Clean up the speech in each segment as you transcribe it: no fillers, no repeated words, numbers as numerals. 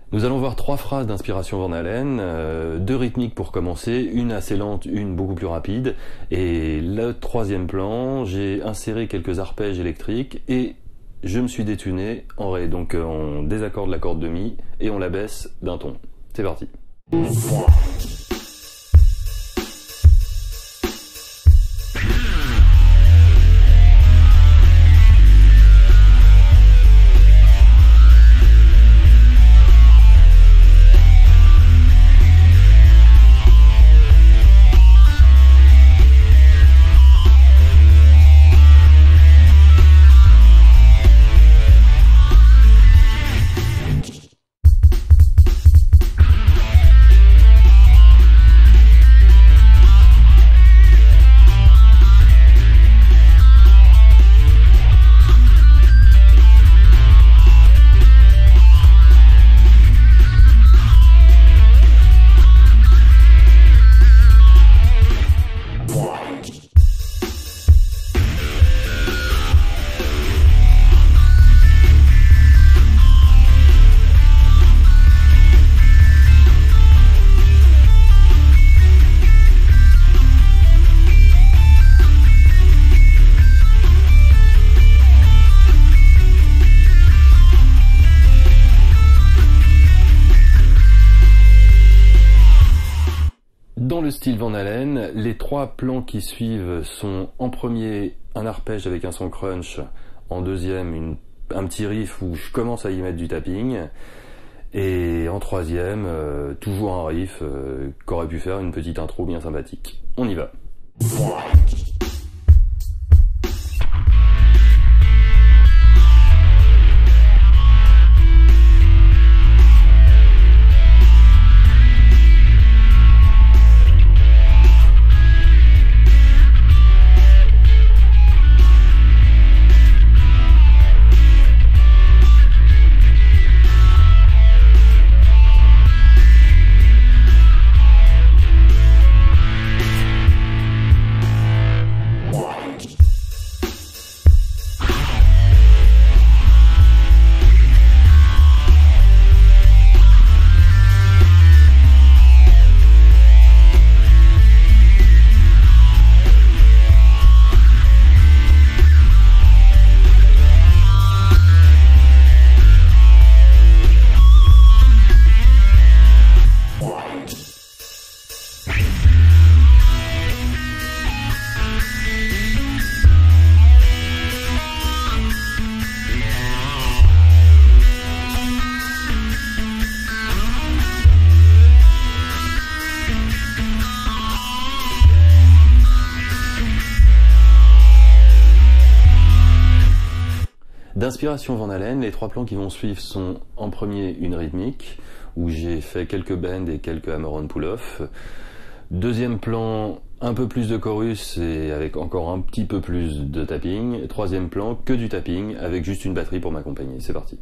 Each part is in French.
Nous allons voir 3 phrases d'inspiration Van Halen, 2 rythmiques pour commencer, une assez lente, une beaucoup plus rapide. Et le 3e plan, j'ai inséré quelques arpèges électriques et je me suis détuné en Ré. Donc on désaccorde la corde de Mi et on la baisse d'un ton. C'est parti. Dans le style Van Halen, les 3 plans qui suivent sont en premier un arpège avec un son crunch, en deuxième un petit riff où je commence à y mettre du tapping, et en troisième toujours un riff qu'aurait pu faire une petite intro bien sympathique. On y va. D'inspiration Van Halen, les 3 plans qui vont suivre sont en premier une rythmique, où j'ai fait quelques bends et quelques hammer-on pull-off. Deuxième plan, un peu plus de chorus et avec encore un petit peu plus de tapping. Troisième plan, que du tapping avec juste une batterie pour m'accompagner. C'est parti.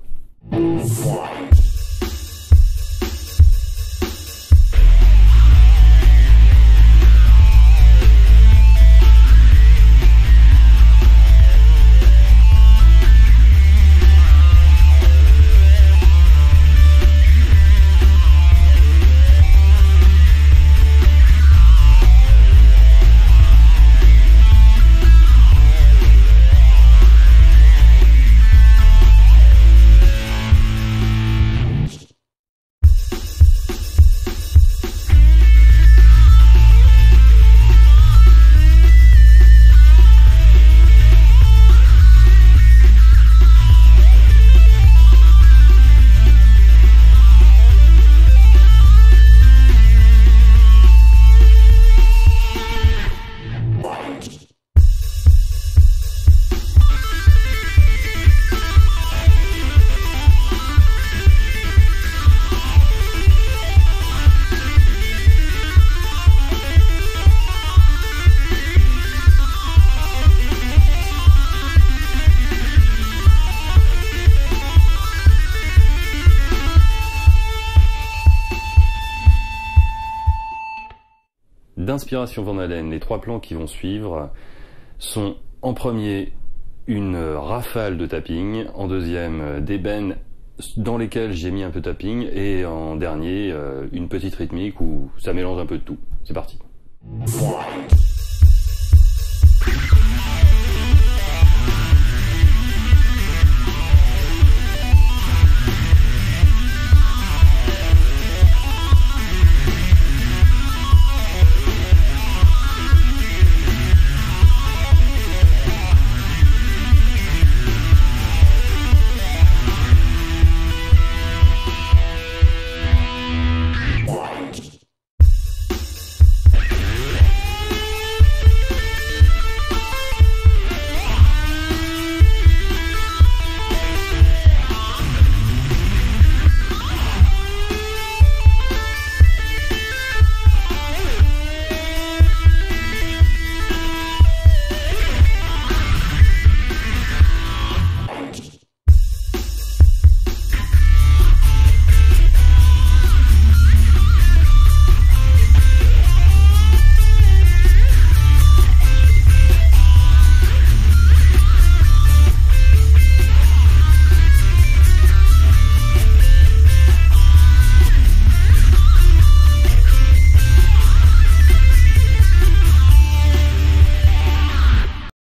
D'inspiration Van Halen, les 3 plans qui vont suivre sont en premier une rafale de tapping, en deuxième des bends dans lesquels j'ai mis un peu de tapping, et en dernier, une petite rythmique où ça mélange un peu de tout. C'est parti. 1, 2,